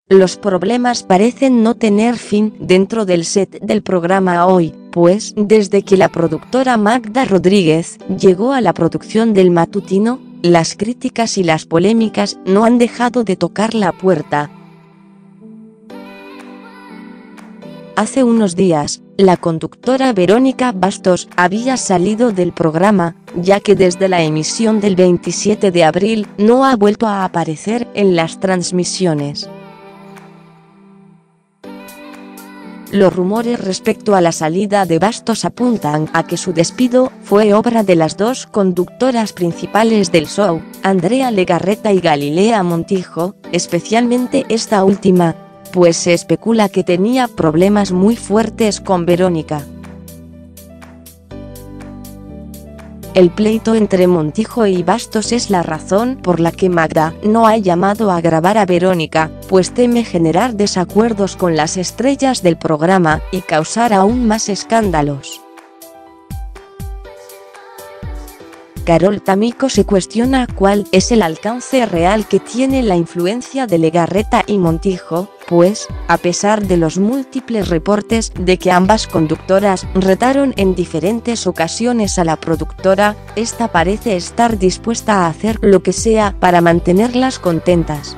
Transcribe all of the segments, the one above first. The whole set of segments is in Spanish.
Los problemas parecen no tener fin dentro del set del programa hoy, pues desde que la productora Magda Rodríguez llegó a la producción del matutino, las críticas y las polémicas no han dejado de tocar la puerta. Hace unos días, la conductora Verónica Bastos había salido del programa, ya que desde la emisión del 27 de abril no ha vuelto a aparecer en las transmisiones. Los rumores respecto a la salida de Bastos apuntan a que su despido fue obra de las dos conductoras principales del show, Andrea Legarreta y Galilea Montijo, especialmente esta última, pues se especula que tenía problemas muy fuertes con Verónica. El pleito entre Montijo y Bastos es la razón por la que Magda no ha llamado a grabar a Verónica, pues teme generar desacuerdos con las estrellas del programa y causar aún más escándalos. Carol Tamiko se cuestiona cuál es el alcance real que tiene la influencia de Legarreta y Montijo, pues, a pesar de los múltiples reportes de que ambas conductoras retaron en diferentes ocasiones a la productora, esta parece estar dispuesta a hacer lo que sea para mantenerlas contentas.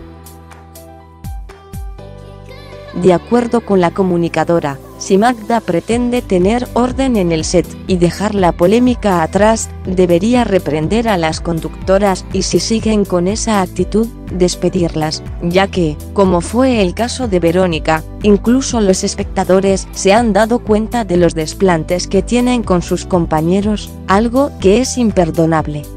De acuerdo con la comunicadora, si Magda pretende tener orden en el set y dejar la polémica atrás, debería reprender a las conductoras y si siguen con esa actitud, despedirlas, ya que, como fue el caso de Verónica, incluso los espectadores se han dado cuenta de los desplantes que tienen con sus compañeros, algo que es imperdonable.